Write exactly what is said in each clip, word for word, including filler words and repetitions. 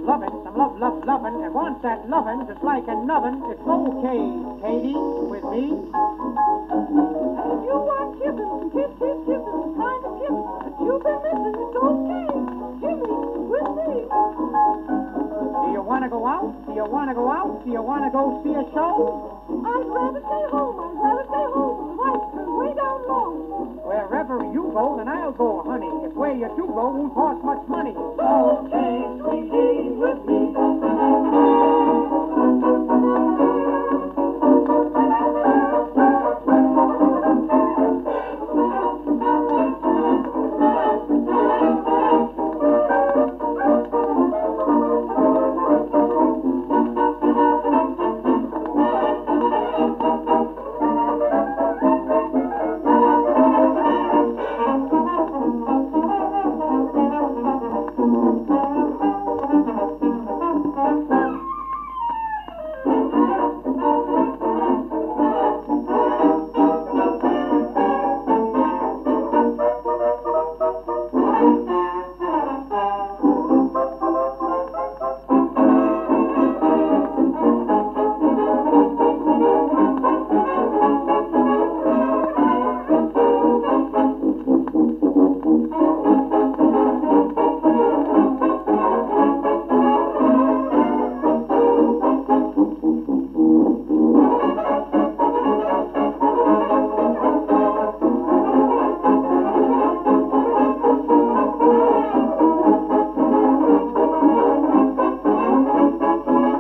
lovin', some love, love, lovin', and wants that lovin' just like a nubbin. It's okay, Katy, with me. And you want kissing, kiss, kiss, kissing, kind of kissing that you've been missing. It's okay, Jimmy, with me. Do you want to go out? Do you want to go out? Do you want to go see a show? I'd rather stay home. I'd rather stay home. The lights turn way down low. Wherever you go, then I'll go, honey. If where you do go won't cost much money. Okay, sweetie, with me.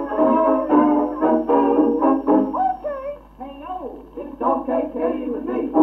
Okay, Katy with me.